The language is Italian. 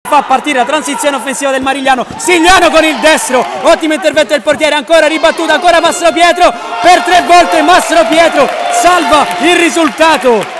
fa partire la transizione offensiva del Marigliano. Sigliano con il destro, ottimo intervento del portiere, ancora ribattuta, ancora Mastro Pietro per 3 volte. Mastro Pietro salva il risultato.